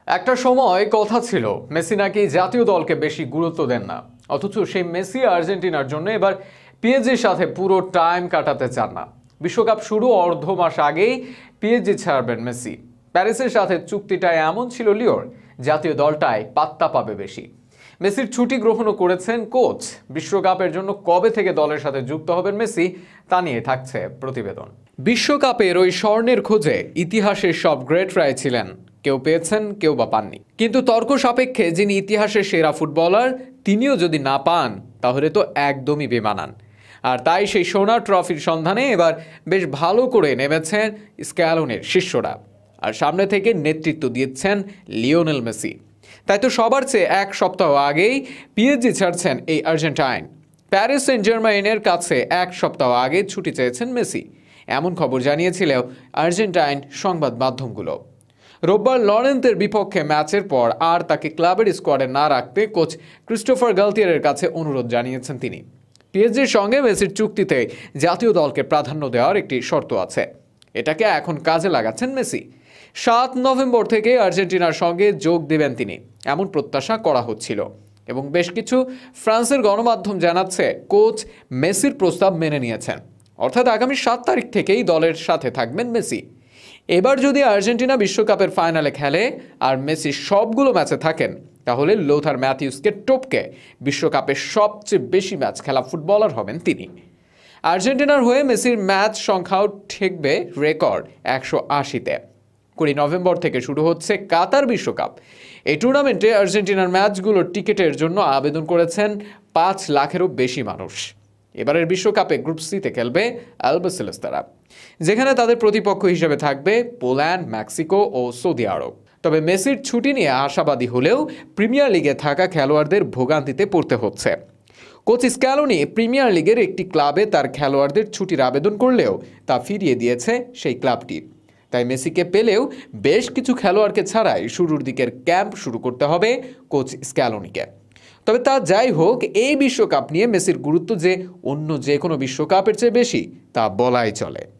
একটা সময় কথা ছিল মেসি নাকি জাতীয় দলকে বেশি গুরুত্ব দেন না, অথচ সেই মেসি আর্জেন্টিনার জন্য এবার পিএসজির সাথে পুরো টাইম কাটাতে চান না। বিশ্বকাপ শুরু অর্ধ মাস আগেই পিএসজি ছাড়বেন মেসি। প্যারিসের সাথে চুক্তিটা এমন ছিল লিওর জাতীয় দলটাই পাত্তা পাবে বেশি। মেসির ছুটি গ্রহণও করেছেন কোচ। বিশ্বকাপের জন্য কবে থেকে দলের সাথে যুক্ত হবেন মেসি তা নিয়ে থাকছে প্রতিবেদন। বিশ্বকাপের ওই স্বর্ণের খোঁজে ইতিহাসের সব গ্রেটরাই ছিলেন, কেউ পেয়েছেন কেউ বা পাননি, কিন্তু তর্ক সাপেক্ষে যিনি ইতিহাসের সেরা ফুটবলার তিনিও যদি না পান তাহলে তো একদমই বেমানান। আর তাই সেই সোনার ট্রফির সন্ধানে এবার বেশ ভালো করে নেমেছেন স্ক্যালোনির শিষ্যরা, আর সামনে থেকে নেতৃত্ব দিচ্ছেন লিওনেল মেসি। তাই তো সবার চেয়ে এক সপ্তাহ আগেই পিএসজি ছাড়ছেন এই আর্জেন্টাইন। প্যারিস সেন্ট জার্মাইনের কাছে এক সপ্তাহ আগে ছুটি চেয়েছেন মেসি, এমন খবর জানিয়েছিল আর্জেন্টাইন সংবাদ মাধ্যমগুলো। রোববার লরেন্তের বিপক্ষে ম্যাচের পর আর তাকে ক্লাবের স্কোয়াডে না রাখতে কোচ ক্রিস্টোফার গালতিয়ারের কাছে অনুরোধ জানিয়েছেন তিনি। পিএসজির সঙ্গে মেসির চুক্তিতে জাতীয় দলকে প্রাধান্য দেওয়ার একটি শর্ত আছে, এটাকে এখন কাজে লাগাচ্ছেন মেসি। 7 নভেম্বর থেকে আর্জেন্টিনার সঙ্গে যোগ দেবেন তিনি, এমন প্রত্যাশা করা হচ্ছিল, এবং বেশ কিছু ফ্রান্সের গণমাধ্যম জানাচ্ছে কোচ মেসির প্রস্তাব মেনে নিয়েছেন, অর্থাৎ আগামী 7 তারিখ থেকেই দলের সাথে থাকবেন মেসি। এবার যদি আর্জেন্টিনা বিশ্বকাপের ফাইনালে খেলে আর মেসি সবগুলো ম্যাচে থাকেন, তাহলে লোথার ম্যাথিউসকে টপকে বিশ্বকাপের সবচেয়ে বেশি ম্যাচ খেলা ফুটবলার হবেন তিনি। আর্জেন্টিনার হয়ে মেসির ম্যাচ সংখ্যাও ঠেকবে রেকর্ড 180-তে। 20 নভেম্বর থেকে শুরু হচ্ছে কাতার বিশ্বকাপ। এই টুর্নামেন্টে আর্জেন্টিনার ম্যাচগুলোর টিকিটের জন্য আবেদন করেছেন 5 লাখেরও বেশি মানুষ। এবারের বিশ্বকাপে গ্রুপ সিতে খেলবে আলবিসেলেস্তারা, যেখানে তাদের প্রতিপক্ষ হিসেবে থাকবে পোল্যান্ড, মেক্সিকো ও সৌদি আরব। তবে মেসির ছুটি নিয়ে আশাবাদী হলেও প্রিমিয়ার লিগে থাকা খেলোয়াড়দের ভোগান্তিতে পড়তে হচ্ছে। কোচ স্ক্যালোনি প্রিমিয়ার লিগের একটি ক্লাবে তার খেলোয়াড়দের ছুটির আবেদন করলেও তা ফিরিয়ে দিয়েছে সেই ক্লাবটি। তাই মেসিকে পেলেও বেশ কিছু খেলোয়াড়কে ছাড়াই শুরুর দিকের ক্যাম্প শুরু করতে হবে কোচ স্ক্যালোনিকে। তবে তা যাই হোক, এই বিশ্বকাপ নিয়ে মেসির গুরুত্ব যে অন্য যে কোনো বিশ্বকাপের চেয়ে বেশি তা বলাই চলে।